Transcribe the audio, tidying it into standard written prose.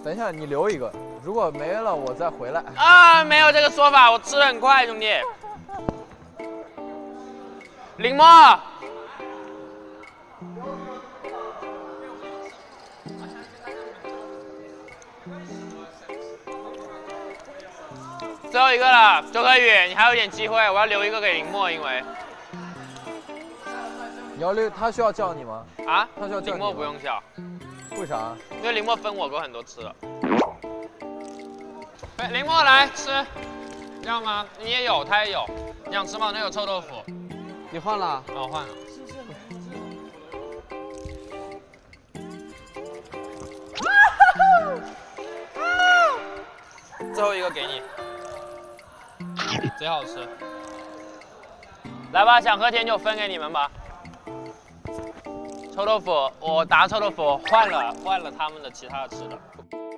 等一下，你留一个，如果没了我再回来。 啊，没有这个说法，我吃的很快，兄弟。林墨，最后一个了，周柯宇，你还有点机会，我要留一个给林墨，因为你要留，他需要叫你吗？ 啊， 他需要叫你吗？ 林墨不用叫， 为啥？ 因为林墨分我过很多次了。林墨来吃，要吗？你也有，他也有，你想吃吗？那有臭豆腐。 你换了？ 啊，我换了。最后一个给你，贼好吃。来吧，想喝甜酒分给你们吧。臭豆腐，我打臭豆腐换了他们的其他的吃的。